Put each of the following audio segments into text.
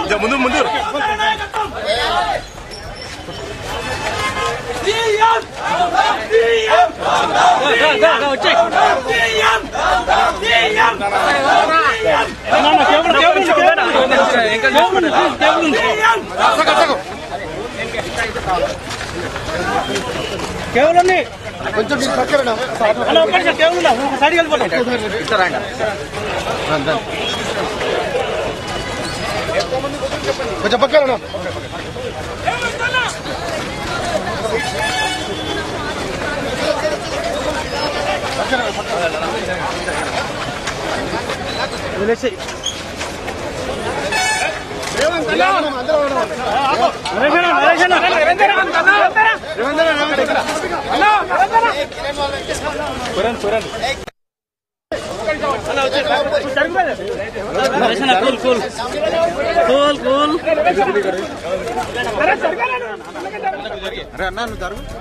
ముందు ముందు కేవలం కొంచెం మీరు పక్కన సైడ్కి వెళ్ళిపోతాం కొంచెం పక్కన వదిలేసి అన్నా నువ్వు జరుగు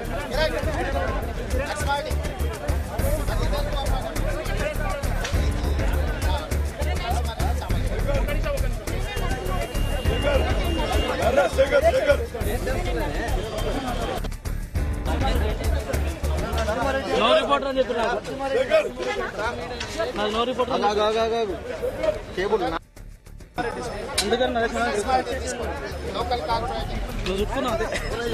నో రిపోర్టర్ అని చెప్తున్నారు నో రిపోర్టర్ కేబుల్ అందుకని నువ్వు చుట్టుకున్నావు అదే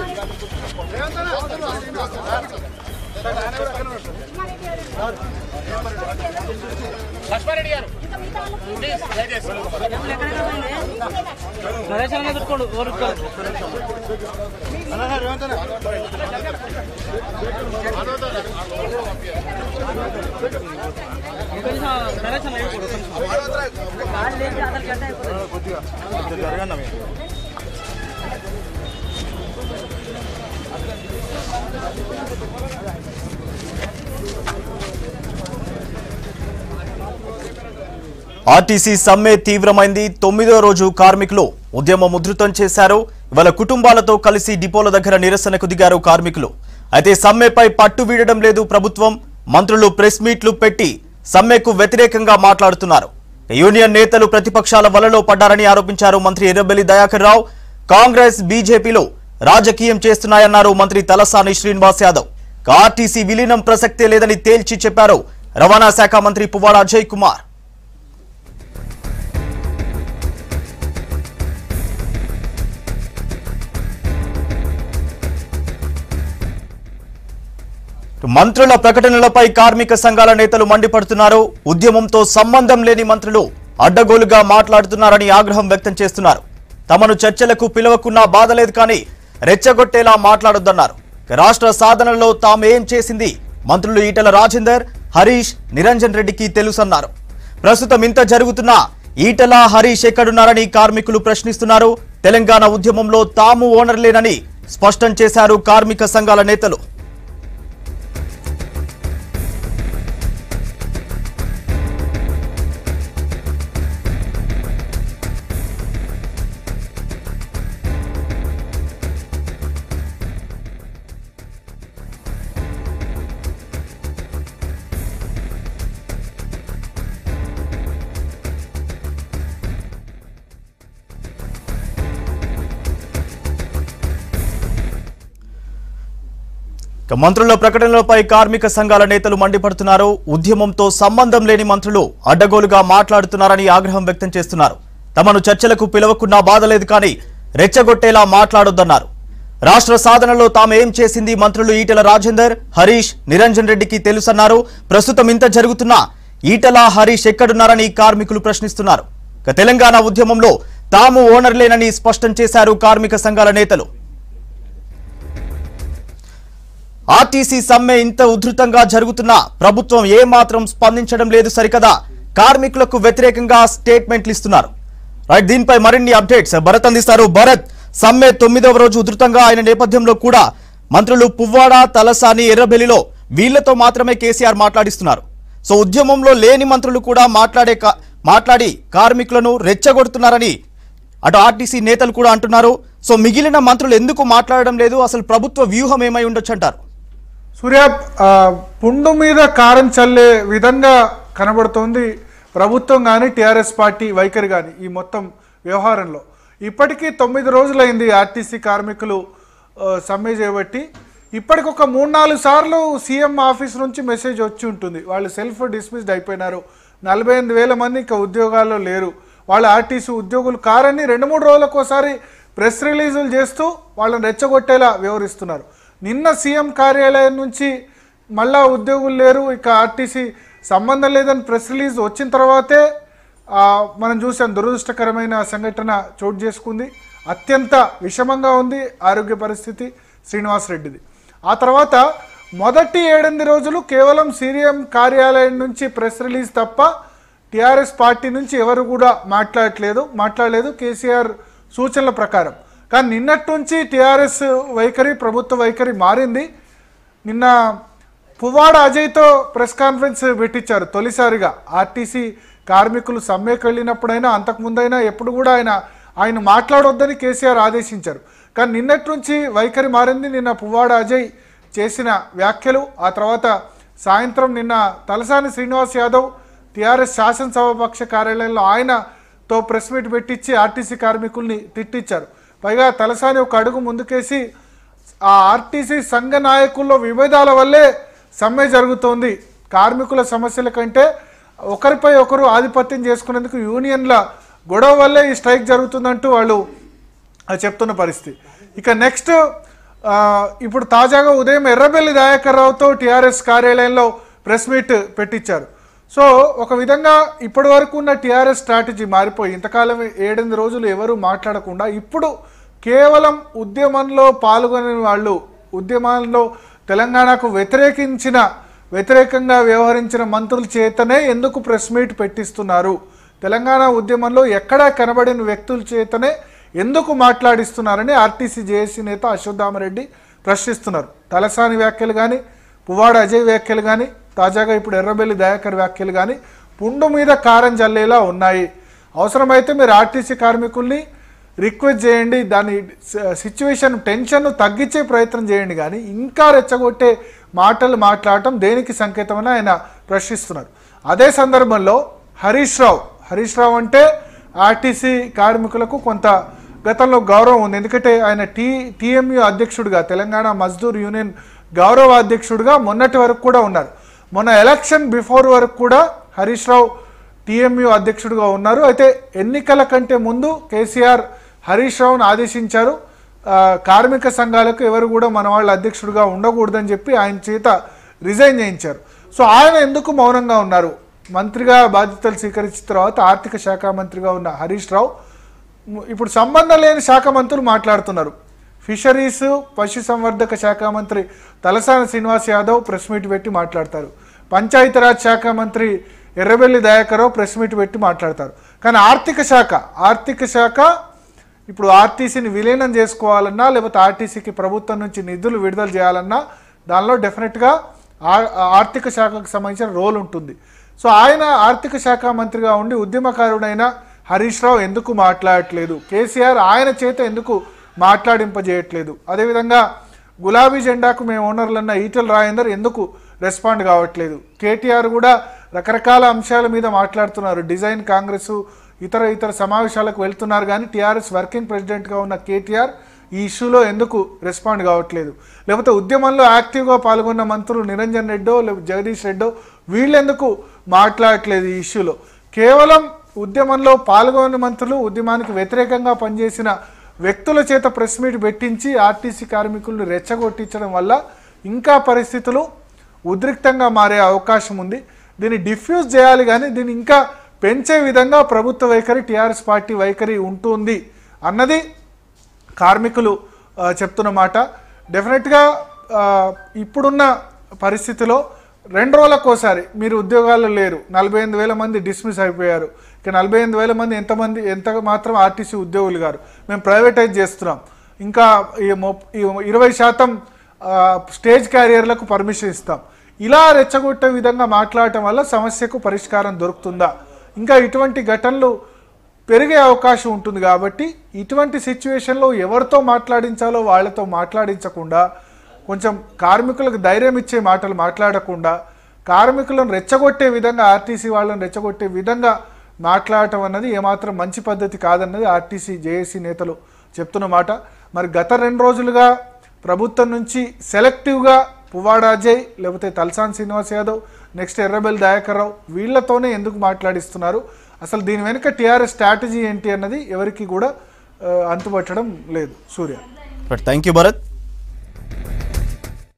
లక్ష్మారెడ్డి గారు నరేష్ అన్న చుట్టుకోండు నరేష్ అన్న ఆర్టీసీ సమ్మె తీవ్రమైంది. 9వ రోజు కార్మికులు ఉద్యమం ఉధృతం చేశారు. వాళ్ళ కుటుంబాలతో కలిసి డిపోల దగ్గర నిరసనకు దిగారు కార్మికులు. అయితే సమ్మెపై పట్టు వీడడం లేదు ప్రభుత్వం. మంత్రులు ప్రెస్ మీట్లు పెట్టి సమ్మెకు వ్యతిరేకంగా మాట్లాడుతున్నారు. యూనియన్ నేతలు ప్రతిపక్షాల వలలో పడ్డారని ఆరోపించారు మంత్రి ఎర్రబెల్లి దయాకర్ రావు. కాంగ్రెస్ బీజేపీలో రాజకీయం చేస్తున్నాయన్నారు మంత్రి తలసాని శ్రీనివాస్ యాదవ్. ఆర్టీసీ విలీనం ప్రసక్తే లేదని తేల్చి చెప్పారు రవాణా శాఖ మంత్రి పువ్వాడ అజయ్ కుమార్. మంత్రుల ప్రకటనలపై కార్మిక సంఘాల నేతలు మండిపడుతున్నారు. ఉద్యమంతో సంబంధం లేని మంత్రులు అడ్డగోలుగా మాట్లాడుతున్నారని ఆగ్రహం వ్యక్తం చేస్తున్నారు. తమను చర్చలకు పిలవకున్నా బాధలేదు కానీ రెచ్చగొట్టేలా మాట్లాడొద్దన్నారు. రాష్ట్ర సాధనలో తామేం చేసింది మంత్రులు ఈటల రాజేందర్, హరీష్, నిరంజన్ రెడ్డికి తెలుసన్నారు. ప్రస్తుతం ఇంత జరుగుతున్నా ఈటల, హరీష్ ఎక్కడున్నారని కార్మికులు ప్రశ్నిస్తున్నారు. తెలంగాణ ఉద్యమంలో తాము ఓనర్లేనని స్పష్టం చేశారు కార్మిక సంఘాల నేతలు. మంత్రుల ప్రకటనలపై కార్మిక సంఘాల నేతలు మండిపడుతున్నారు. ఉద్యమంతో సంబంధం లేని మంత్రులు అడ్డగోలుగా మాట్లాడుతున్నారని ఆగ్రహం వ్యక్తం చేస్తున్నారు. తమను చర్చలకు పిలవకున్నా బాధలేదు కానీ రెచ్చగొట్టేలా మాట్లాడొద్దన్నారు. రాష్ట్ర సాధనలో తామేం చేసింది మంత్రులు ఈటల రాజేందర్, హరీష్, నిరంజన్ రెడ్డికి తెలుసన్నారు. ప్రస్తుతం ఇంత జరుగుతున్నా ఈటల, హరీష్ ఎక్కడున్నారని కార్మికులు ప్రశ్నిస్తున్నారు. తెలంగాణ ఉద్యమంలో తాము ఓనర్లేనని స్పష్టం చేశారు కార్మిక సంఘాల నేతలు. ఆర్టీసీ సమ్మె ఇంత ఉధృతంగా జరుగుతున్నా ప్రభుత్వం ఏమాత్రం స్పందించడం లేదు సరికదా కార్మికులకు వ్యతిరేకంగా స్టేట్మెంట్లు ఇస్తున్నారు. రైట్, దీనిపై మరిన్ని అప్డేట్స్ భరత్ అందిస్తారు. భరత్, సమ్మె 9వ రోజు ఉధృతంగా ఆయన నేపథ్యంలో కూడా మంత్రులు పువ్వాడ, తలసాని, ఎర్రబెల్లిలో వీళ్లతో మాత్రమే కేసీఆర్ మాట్లాడిస్తున్నారు. సో ఉద్యమంలో లేని మంత్రులు కూడా మాట్లాడి కార్మికులను రెచ్చగొడుతున్నారని అటు ఆర్టీసీ నేతలు కూడా అంటున్నారు. సో మిగిలిన మంత్రులు ఎందుకు మాట్లాడడం లేదు? అసలు ప్రభుత్వ వ్యూహం ఏమై ఉండొచ్చు అంటారు? సూర్య, పుండు మీద కారం చల్లే విధంగా కనబడుతోంది ప్రభుత్వం కానీ టీఆర్ఎస్ పార్టీ వైఖరి కానీ ఈ మొత్తం వ్యవహారంలో. ఇప్పటికీ 9 రోజులైంది ఆర్టీసీ కార్మికులు సమ్మె చేయబట్టి. ఇప్పటికి ఒక 3-4 సార్లు సీఎం ఆఫీస్ నుంచి మెసేజ్ వచ్చి ఉంటుంది. వాళ్ళు సెల్ఫ్ డిస్మిస్డ్ అయిపోయినారు, 48,000 మంది ఇంకా ఉద్యోగాల్లో లేరు, వాళ్ళు ఆర్టీసీ ఉద్యోగులు కారని 2-3 రోజులకు ఒకసారి ప్రెస్ రిలీజులు చేస్తూ వాళ్ళని రెచ్చగొట్టేలా వ్యవహరిస్తున్నారు. నిన్న సీఎం కార్యాలయం నుంచి మళ్ళా ఉద్యోగులు లేరు, ఇక ఆర్టీసీ సంబంధం లేదని ప్రెస్ రిలీజ్ వచ్చిన తర్వాతే మనం చూసాం దురదృష్టకరమైన సంఘటన చోటు చేసుకుంది. అత్యంత విషమంగా ఉంది ఆరోగ్య పరిస్థితి శ్రీనివాస్ రెడ్డిది. ఆ తర్వాత మొదటి 7-8 రోజులు కేవలం సీఎం కార్యాలయం నుంచి ప్రెస్ రిలీజ్ తప్ప టీఆర్ఎస్ పార్టీ నుంచి ఎవరు కూడా మాట్లాడలేదు కేసీఆర్ సూచనల ప్రకారం. కానీ నిన్నటి నుంచి టీఆర్ఎస్ వైఖరి, ప్రభుత్వ వైఖరి మారింది. నిన్న పువ్వాడ అజయ్తో ప్రెస్ కాన్ఫరెన్స్ పెట్టించారు తొలిసారిగా. ఆర్టీసీ కార్మికులు సమ్మెకు వెళ్ళినప్పుడైనా అంతకుముందైనా ఎప్పుడు కూడా ఆయన మాట్లాడొద్దని కేసీఆర్ ఆదేశించారు. కానీ నిన్నటి నుంచి వైఖరి మారింది. నిన్న పువ్వాడ అజయ్ చేసిన వ్యాఖ్యలు, ఆ తర్వాత సాయంత్రం నిన్న తలసాని శ్రీనివాస్ యాదవ్ టీఆర్ఎస్ శాసనసభాపక్ష కార్యాలయంలో ఆయనతో ప్రెస్ మీట్ పెట్టించి ఆర్టీసీ కార్మికుల్ని తిట్టించారు. పైగా తలసాని ఒక అడుగు ముందుకేసి ఆ ఆర్టీసీ సంఘ నాయకుల్లో విభేదాల వల్లే సమ్మె జరుగుతోంది, కార్మికుల సమస్యల కంటే ఒకరిపై ఒకరు ఆధిపత్యం చేసుకునేందుకు యూనియన్ల గొడవ వల్లే ఈ స్ట్రైక్ జరుగుతుందంటూ వాళ్ళు చెప్తున్న పరిస్థితి. ఇక నెక్స్ట్ ఇప్పుడు తాజాగా ఉదయం ఎర్రబెల్లి దయాకర్ రావుతో టీఆర్ఎస్ కార్యాలయంలో ప్రెస్ మీట్ పెట్టించారు. సో ఒక విధంగా ఇప్పటి వరకు ఉన్న టీఆర్ఎస్ స్ట్రాటజీ మారిపోయి ఇంతకాలం 7-8 రోజులు ఎవరు మాట్లాడకుండా ఇప్పుడు కేవలం ఉద్యమంలో పాల్గొనే వాళ్ళు, ఉద్యమాల్లో తెలంగాణకు వ్యతిరేకంగా వ్యవహరించిన మంత్రుల చేతనే ఎందుకు ప్రెస్ మీట్ పెట్టిస్తున్నారు, తెలంగాణ ఉద్యమంలో ఎక్కడా కనబడిన వ్యక్తుల చేతనే ఎందుకు మాట్లాడిస్తున్నారని ఆర్టీసీ జేఏసీ నేత అశ్వత్థామరెడ్డి ప్రశ్నిస్తున్నారు. తలసాని వ్యాఖ్యలు కానీ, పువ్వాడ అజయ్ వ్యాఖ్యలు కానీ, తాజాగా ఇప్పుడు ఎర్రబెల్లి దయాకర్ వ్యాఖ్యలు కానీ పుండు మీద కారం జల్లేలా ఉన్నాయి. అవసరమైతే మీరు ఆర్టీసీ కార్మికుల్ని రిక్వెస్ట్ చేయండి, దాని సిచ్యువేషన్ టెన్షన్ను తగ్గించే ప్రయత్నం చేయండి, కానీ ఇంకా రెచ్చగొట్టే మాటలు మాట్లాడటం దేనికి సంకేతమని ఆయన ప్రశ్నిస్తున్నారు. అదే సందర్భంలో హరీష్ రావు అంటే ఆర్టీసీ కార్మికులకు కొంత గతంలో గౌరవం ఉంది. ఎందుకంటే ఆయన టీఎంయూ అధ్యక్షుడిగా, తెలంగాణ మజ్దూర్ యూనియన్ గౌరవ అధ్యక్షుడిగా మొన్నటి వరకు కూడా ఉన్నారు. మొన్న ఎలక్షన్ బిఫోర్ వరకు కూడా హరీష్ రావు టీఎంయూ అధ్యక్షుడిగా ఉన్నారు. అయితే ఎన్నికల కంటే ముందు కేసీఆర్ హరీష్ రావును ఆదేశించారు, కార్మిక సంఘాలకు ఎవరు కూడా మన వాళ్ళ అధ్యక్షుడిగా ఉండకూడదని చెప్పి ఆయన చేత రిజైన్ చేయించారు. సో ఆయన ఎందుకు మౌనంగా ఉన్నారు? మంత్రిగా బాధ్యతలు స్వీకరించిన తర్వాత ఆర్థిక శాఖ మంత్రిగా ఉన్న హరీష్ రావు ఇప్పుడు సంబంధం లేని శాఖ మంత్రులు మాట్లాడుతున్నారు. ఫిషరీస్, పశుసంవర్ధక శాఖ మంత్రి తలసాని శ్రీనివాస్ యాదవ్ ప్రెస్ మీట్ పెట్టి మాట్లాడతారు. పంచాయతీరాజ్ శాఖ మంత్రి ఎర్రబెల్లి దయాకర్ రావు ప్రెస్ మీట్ పెట్టి మాట్లాడతారు. కానీ ఆర్థిక శాఖ ఇప్పుడు ఆర్టీసీని విలీనం చేసుకోవాలన్నా, లేకపోతే ఆర్టీసీకి ప్రభుత్వం నుంచి నిధులు విడుదల చేయాలన్నా దానిలో డెఫినెట్గా ఆర్థిక శాఖకు సంబంధించిన రోల్ ఉంటుంది. సో ఆయన ఆర్థిక శాఖ మంత్రిగా ఉండి ఉద్యమకారుడైన హరీష్ రావు ఎందుకు మాట్లాడట్లేదు? కేసీఆర్ ఆయన చేత ఎందుకు మాట్లాడింపజేయట్లేదు? అదేవిధంగా గులాబీ జెండాకు మేము ఓనర్లన్న ఈటెల రాజేందర్ ఎందుకు రెస్పాండ్ కావట్లేదు? కేటీఆర్ కూడా రకరకాల అంశాల మీద మాట్లాడుతున్నారు. డిజైన్ కాంగ్రెస్ ఇతర సమావేశాలకు వెళ్తున్నారు, కానీ టీఆర్ఎస్ వర్కింగ్ ప్రెసిడెంట్గా ఉన్న కేటీఆర్ ఈ ఇష్యూలో ఎందుకు రెస్పాండ్ కావట్లేదు? లేకపోతే ఉద్యమంలో యాక్టివ్గా పాల్గొన్న మంత్రులు నిరంజన్ రెడ్డో లేకపోతే జగదీష్ రెడ్డో వీళ్ళెందుకు మాట్లాడట్లేదు ఈ ఇష్యూలో? కేవలం ఉద్యమంలో పాల్గొన్న మంత్రులు, ఉద్యమానికి వ్యతిరేకంగా పనిచేసిన వ్యక్తుల చేత ప్రెస్ మీట్ పెట్టించి ఆర్టీసీ కార్మికులను రెచ్చగొట్టించడం వల్ల ఇంకా పరిస్థితులు ఉద్రిక్తంగా మారే అవకాశం ఉంది. దీన్ని డిఫ్యూజ్ చేయాలి, కానీ దీన్ని ఇంకా పెంచే విధంగా ప్రభుత్వ వైఖరి, టీఆర్ఎస్ పార్టీ వైఖరి ఉంటుంది అన్నది కార్మికులు చెప్తున్న మాట. డెఫినెట్గా ఇప్పుడున్న పరిస్థితిలో 2 రోజులకోసారి మీరు ఉద్యోగాల్లో లేరు, 48,000 మంది డిస్మిస్ అయిపోయారు. ఇక 48,000 మంది ఎంత మాత్రం ఆర్టీసీ ఉద్యోగులు గారు మేము ప్రైవేటైజ్ చేస్తున్నాం, ఇంకా 20% స్టేజ్ క్యారియర్లకు పర్మిషన్ ఇస్తాం, ఇలా రెచ్చగొట్టే విధంగా మాట్లాడటం వల్ల సమస్యకు పరిష్కారం దొరుకుతుందా? ఇంకా ఇటువంటి ఘటనలు పెరిగే అవకాశం ఉంటుంది. కాబట్టి ఇటువంటి సిచ్యువేషన్లో ఎవరితో మాట్లాడించాలో వాళ్ళతో మాట్లాడించకుండా, కొంచెం కార్మికులకు ధైర్యం ఇచ్చే మాటలు మాట్లాడకుండా, కార్మికులను రెచ్చగొట్టే విధంగా, ఆర్టీసీ వాళ్ళని రెచ్చగొట్టే విధంగా మాట్లాడటం అన్నది ఏమాత్రం మంచి పద్ధతి కాదన్నది ఆర్టీసీ జేఏసీ నేతలు చెప్తున్న మాట. మరి గత 2 రోజులుగా ప్రభుత్వం నుంచి సెలెక్టివ్గా పువ్వాడ అజయ్ లేకపోతే తలసాని శ్రీనివాస్ యాదవ్ నెక్స్ట్ ఎర్రబెల్లి దయాకర్ రావు వీళ్లతోనే ఎందుకు మాట్లాడిస్తున్నారు, అసలు దీని వెనుక టీఆర్ఎస్ స్ట్రాటజీ ఏంటి అన్నది ఎవరికి కూడా అంతుపట్టడం లేదు. Surya, thank you Bharat.